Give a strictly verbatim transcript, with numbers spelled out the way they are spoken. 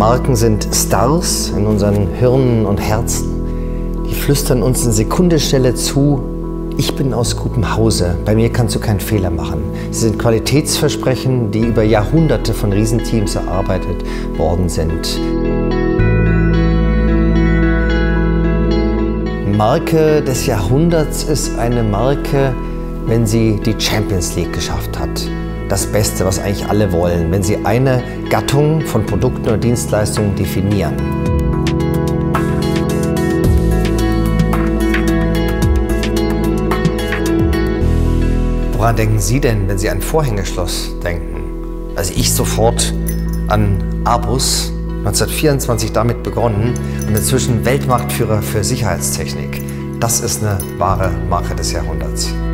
Marken sind Stars in unseren Hirnen und Herzen. Die flüstern uns in Sekundenstelle zu: Ich bin aus gutem Hause, bei mir kannst du keinen Fehler machen. Sie sind Qualitätsversprechen, die über Jahrhunderte von Riesenteams erarbeitet worden sind. Marke des Jahrhunderts ist eine Marke, wenn sie die Champions League geschafft hat. Das Beste, was eigentlich alle wollen, wenn sie eine Gattung von Produkten oder Dienstleistungen definieren. Woran denken Sie denn, wenn Sie an Vorhängeschloss denken? Also ich sofort an Abus, neunzehnhundertvierundzwanzig damit begonnen und inzwischen Weltmarktführer für Sicherheitstechnik. Das ist eine wahre Marke des Jahrhunderts.